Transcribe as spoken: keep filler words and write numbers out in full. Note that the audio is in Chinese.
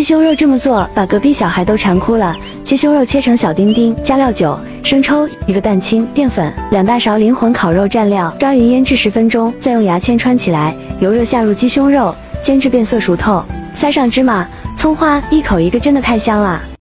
胸肉这么做，把隔壁小孩都馋哭了。鸡胸肉切成小丁丁，加料酒、生抽、一个蛋清、淀粉，两大勺灵魂烤肉蘸料，抓匀腌制十分钟，再用牙签穿起来，油热下入鸡胸肉，煎至变色熟透，塞上芝麻、葱花，一口一个，真的太香了。